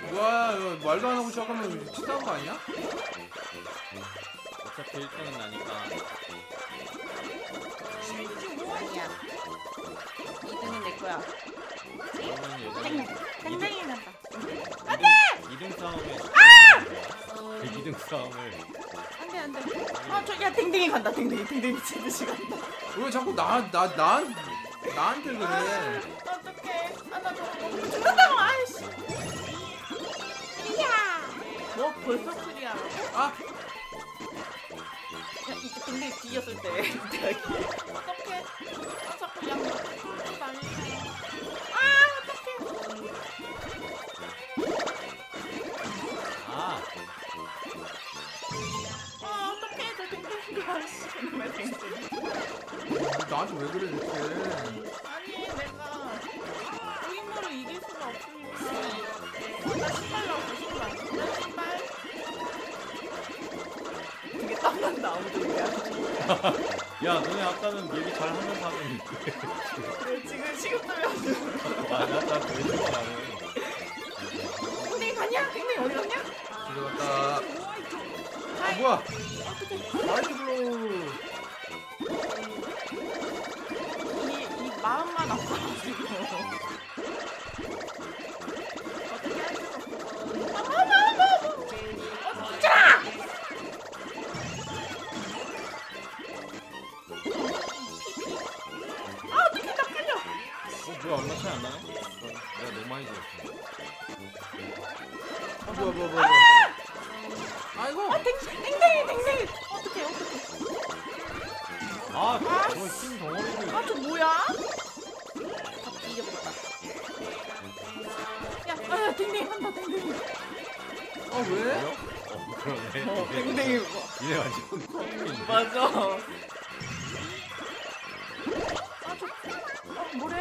뭐야 이거 말도 안 하고 시작하면 치사한 거 아니야? 어차피 1등은 나니까. 아니야. 2등은 내 거야. 그러면 여기는 땡땡이 난다. 2등 싸움에 2등 싸움을 안돼 안돼. 아 저 야 땡땡이 간다. 땡땡이 미친 듯이 간다. 왜 자꾸 나한테 그래? 어떡해. 아나 저거 너무 죽는다고. 아이씨. 야. 뭐 벌써 클리어. 아! 야 이제 땡땡이 뒤였을 때. 어떡해. 아 자꾸 양 난리. 아 어떡해. 아 어떡해. 저 땡땡이가 아이씨. 왜 땡땡이. 나한테 왜 그래 대체? 아니 내가 고인물을 이길 수가 없으니까 나 신발 나오고 신발 나 신발 되게 땀난다 아무도 얘기하지. 야 너네 아까는 얘기 잘하면서 하더니 그래 지금 시급되면 나왜 죽어 나는. 땡땡이 갔냐? 땡땡이 어디 갔냐? 집에 갔다. 아 하이. 뭐야? 어떡해. 마이크 블로우. 이 마음만 아파가지고 어떻게 할 수가 없어. 어떡해 나 끌려. 뭐야 얼마 차이 안 나네? 내가 너무 많이 죽었어. 뭐야. 아이고. 땡땡이 어떡해 저힘 덩어리들. 아 저 뭐야? 갑자기 잊어버렸다. 야 땡땡이 한다 땡땡이. 아 왜? 그러네. 땡땡이 얘네 완전 콩인데. 맞아. 뭐래?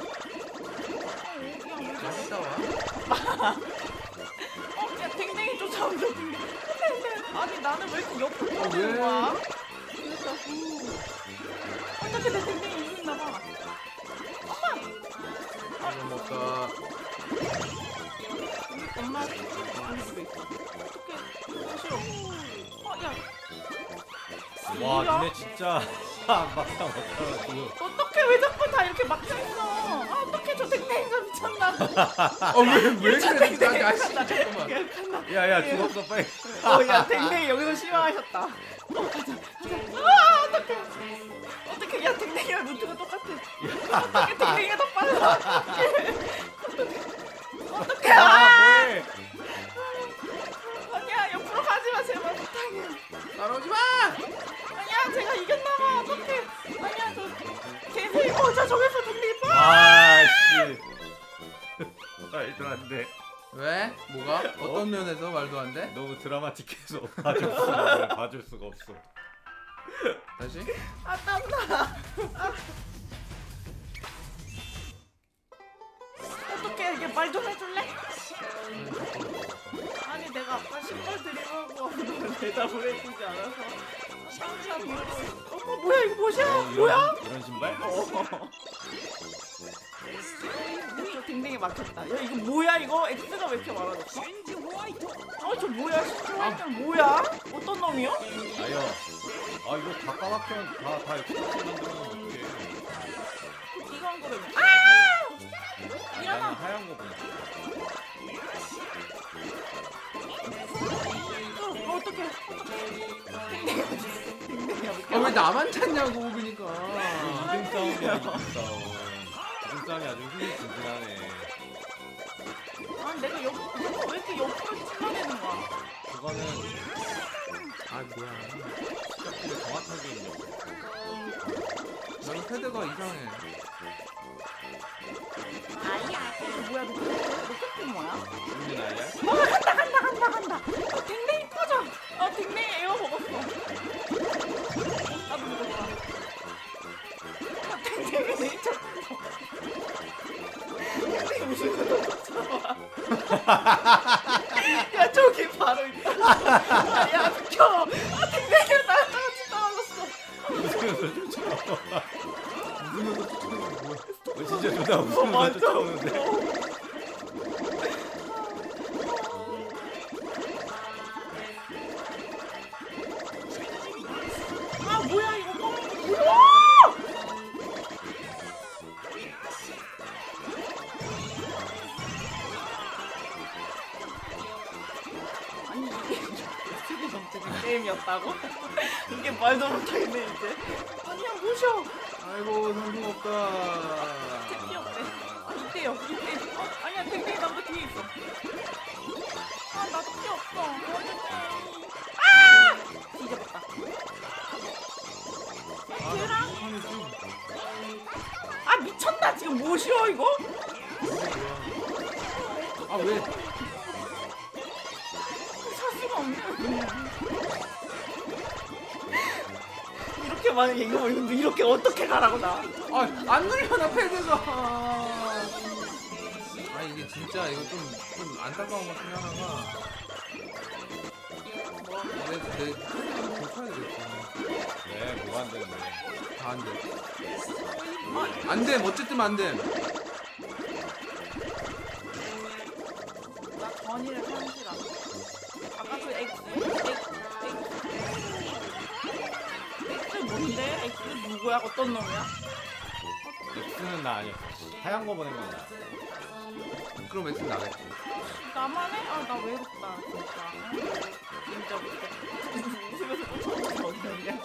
맛있다 와. 야 땡땡이 쫓아온다 땡땡이. 아니 나는 왜 이렇게 옆으로 왜? 떨어지는 거야? 그러니까 어떻게 내 땡땡이 이겼나봐. 이거 먹다. 엄마 우리 집에 있어. 어떡해. 싫어. 야. 와 니네 진짜 막상 못하가지고. 어떡해 왜 자꾸 다 이렇게 막혀있어. 아 어떡해 저 땡땡이가 미쳤나. 왜 그래 진짜? 아씨 잠깐만. 야야 죽었어 빨리. 야 땡땡이 여기서 실망하셨다. 가자. 아 어떡해. 어떡해 야 땡땡이랑 루트가 똑같아. 어떡해 땡땡이가 더 빨라. 어떡해. 뭐해? 아니야 옆으로 가지마 제발 부탁해. 따라오지 마. 아니야 제가 이겼나봐. 어떡해. 아니야 저 개새끼 자 저기서 땡땡이 빠. 아씨. 말도 안 돼. 왜? 뭐가? 어떤 면에서 말도 안 돼? 너무 드라마틱해서 봐줄 수가 없어. 다시? 아 땀나. 어떡해 이게 말 좀 해줄래? 아니 내가 아까 신발 드리려고 너는 대답을 해주지 않아서 항상 이러고 어머 뭐야 이거 뭐야? 뭐야? 이런 신발? 저 댕댕이 막혔다. 야 이거 뭐야 이거? X가 왜 이렇게 많아졌어? 저 뭐야? 신지 화이트는 뭐야? 어떤 놈이요? 아요. 이거 다 까맣게 다 이렇게 만들면 어떡해. 이거 한 거라며. 나는 하얀 거 보니까. 어떡해. 댕댕이야. 왜 나만 찾냐고 그러니까. 2등 싸움이야 2등 싸움. 2등 싸움이 아주 흥미진진하네. 아 내가 왜 이렇게 옆으로 찔러내는 거야? 그거는 아 뭐야. 스타트를 정확하게 입력. 너는 패드가 이상해. 아니야. 뭐야 너 끝이 뭐야? 무슨 아이야? 간다. 댕댕이 꺼져. 댕댕이 에어 먹었어. 나도 먹었다. 댕댕이 진짜. 댕댕이 무슨 거쫓아와 야 저기 바로 있다. 야 비켜. 댕댕이가 나랑 같이 떨어졌어. 웃으면서 쫓아와. 웃으면서 쫓아오는 뭐야? 진짜 존나 웃으면서 맞아. 쫓아오는데. 게임이었다고? 이게 말도 못하겠네 이제. 아니야 모셔. 아이고 상품 없다. 제 귀엽대. 아 이때요 이때. 아니야 댕댕이 나보다 뒤에 있어. 아 나도 피 없어. 어떡해. 아! 뒤졌다. 걔랑 아 미쳤나 지금 뭐시여 이거? 아 왜? 살 수가 없네. 이렇게 만약에 이거 이렇게 어떻게 가라고 나? 아안 눌려나 패드가. 아 이게 진짜 이거 좀 안타까운 것 중에 하나가. 내 고쳐야 되겠어. 네, 뭐가 안 되는데. 다 안 돼. 안 돼. 어쨌든 안 돼. 나 전이를 사실 안 돼. 아까 그 X 뭔데? X 누구야? 어떤 놈이야? X는 나 아니었어. 하얀 거 보낸 건 나. 그럼 X 나겠지. 나만 해? 아 나 외롭다 진짜. 진짜 못해. 웃으면서 쫓아오는 거 없는데.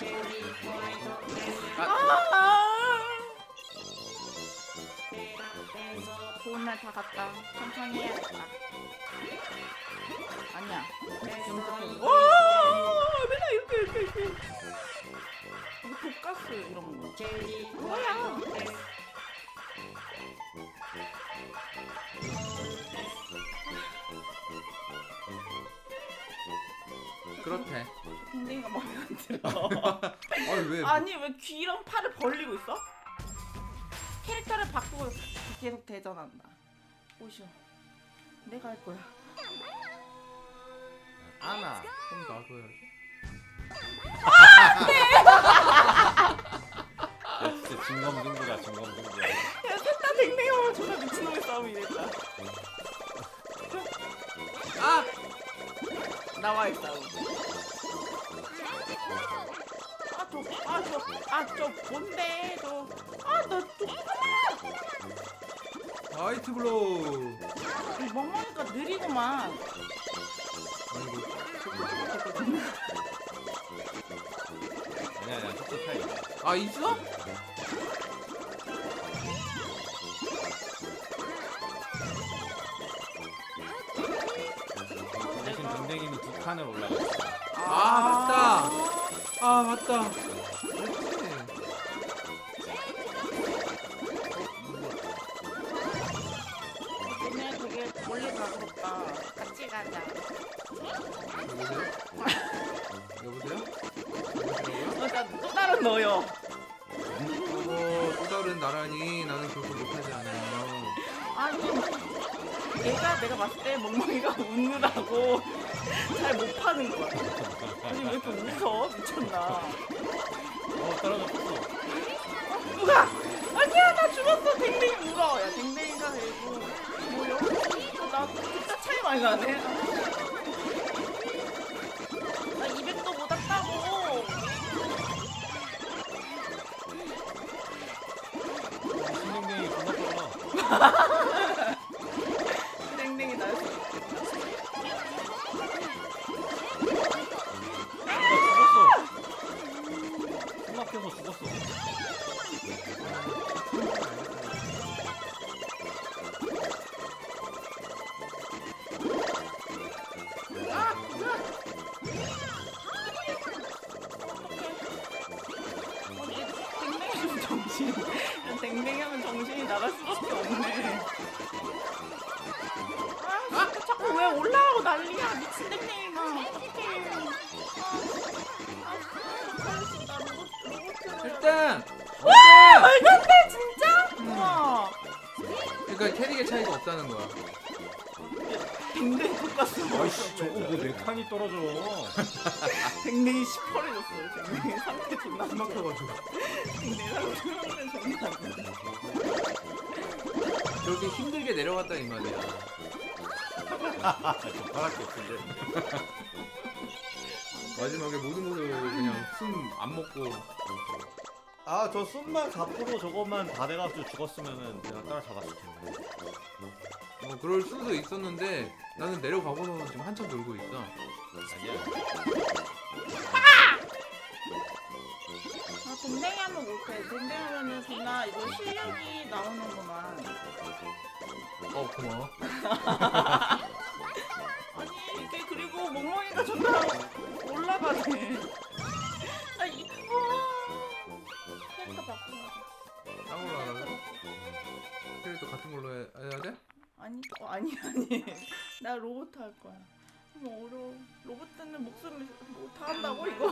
좋은 날 다 갔다. 천천히 해야겠다. 아니야. 와 맨날 이렇게. 이거 독가스 이런 거. 뭐야? 그렇대. 댕댕이가 마음에 안 들어. 아니 왜? 아니 왜 귀랑 팔을 벌리고 있어? 캐릭터를 바꾸고 계속 대전한다. 오쇼. 내가 할 거야. 아나. 그럼 놔둬야지. 야, 진짜 진검승부다, 진검승부야. 야 셋 다 댕댕이만 존나 미친놈의 싸움이랬다. 아! 나와의 싸움. 저 뭔데 저. 너 화이트 블로우. 멍멍이가 느리구만. 아이고. 아니야, 속도 차이. 아 있어? 대신 댕댕이는 두 칸을 올라갔어. 아 맞다. 아 맞다. 얘네 되게 멀리 가겠다. 같이 가자. 여보세요? 또 다른 너요. 또 다른 나라니 나는 그렇게 못하지 않아요. 아니 내가 봤을 때 멍멍이가 웃느라고 잘 못 파는 거 같아. 아니 왜 이렇게 웃어? 미쳤나? 떨어졌어. 누가? 아니야 나 죽었어. 댕댕이 울어. 야 댕댕이가 되고 뭐요? 나 진짜 차이 많이 나네. 나 200도 못 왔다고. 신댕댕이 존나 빨라. 댕댕이 나였어. 숨 막혀서 죽었어. 댕댕이 하면 정신이 나갈 수밖에 없네. 자꾸 왜 올라오고 난리야. 미친 댕댕이가. 어떡해. 나 로봇. 일단 말도 안 돼, 진짜? 우와. 그러니까 캐릭의 차이가 없다는 거야. 댕댕이 똑같은 거. 아이씨, 저거 뭐 네 칸이 떨어져. 댕댕이 시퍼래졌어. 댕댕이 상태 존나 안 좋아. 막혀가지고. 댕댕이 상태 존나 안 좋아. 저렇게 힘들게 내려갔다 이 말이야. 젓가락이 없는데. 마지막에 모든 것을 그냥 숨 안 먹고. 아, 저 숨만 4% 저것만 다 돼가지고 죽었으면은 내가 따라잡았을 텐데. 그럴 수도 있었는데 나는 내려가고는 지금 한참 놀고 있어. 아니야. 아 댕댕이 하면 못해. 댕댕이 하면은 존나 이거 실력이 나오는구만. 고마워. 아니 이게 그리고 멍멍이가 존나 올라가네. 나 캐릭터 바꾸자. 딴 걸로 하라고? 캐릭터 같은 걸로 해야 돼? 아니 나 로봇 할 거야. 너무 어려워. 로봇은 목소리 다 한다고 이거.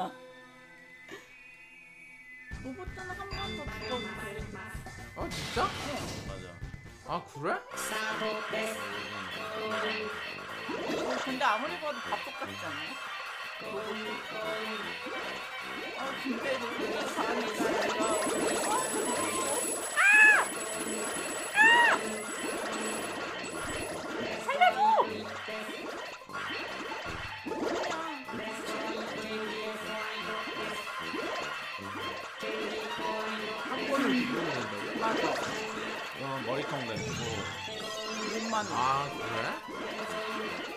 로봇은 한 번 더 죽여볼게. 아 진짜? 맞아. 아 그래? 근데 아무리 봐도 밥솥 같지 않아요? 아 근데 로봇은 사람이잖아. 한 번을 죽여야 된다고? 맞아. 머리통 내고. 몸만. 아 그래?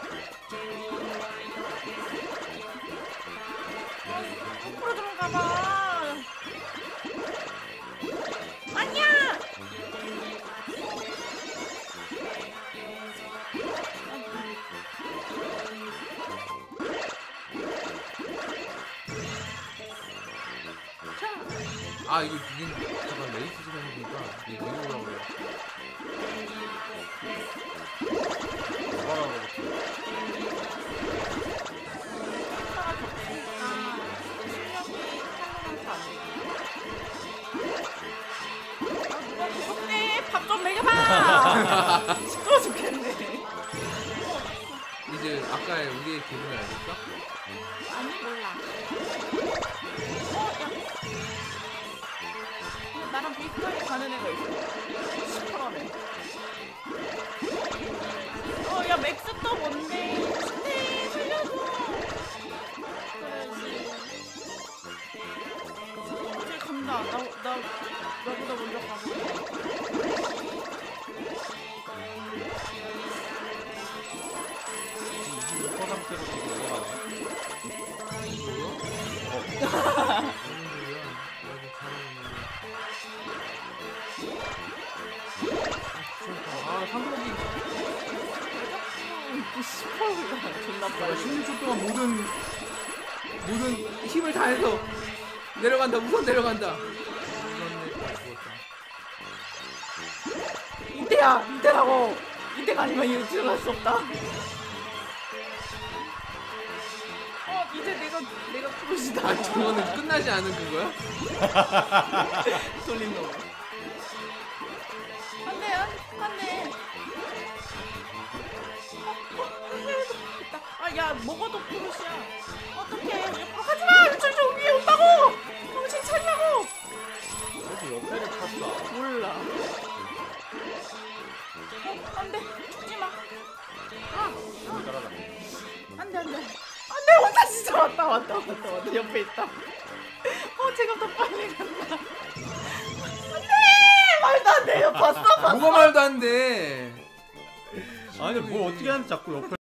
거꾸로 들어가봐. 아니야. 아 이거 잠깐 레이스 시간 해보니까 이게 왜 올라오냐? 뭐라고? 차가 겹치니까 실력이 탈로만서 안 돼. 아 누가 무섭네. 밥 좀 먹여봐. 시끄러워 죽겠네. 이제 아까의 우리의 기분을 알겠어? 아니 몰라. 야. 나랑 비슷하게 가는 애가 있어. 시퍼러네. 야 맥스 또 뭔데? 네 살려줘. 그래야지. 쟤 간다. 나보다 먼저 가보자. 슈퍼 상태로 지금 올라가네. 뭐야? 아 상복이 시퍼러가 존나 빨리. 16초 동안 모든 힘을 다해서 내려간다. 우선 내려간다. 이때라고. 이때가 아니면 이거 들어갈 수 없다. 이제 내가 크루시다. 아 저거는 끝나지 않은 그거야? 돌린 거. 안돼. 야 먹어도 크루시야. 어떡해. 하지마. 저쪽 위에 온다고. 정신 차리라고. 그래도 옆에를 탔어. 몰라. 안돼. 죽지마. 여기 따라다니. 안돼 혼자 진짜 왔다 옆에 있다. 제가 더 빨리 간다. 안돼 말도 안 돼. 봤어. 뭐가 말도 안 돼. 아니 뭘 어떻게 하는지 자꾸 옆에.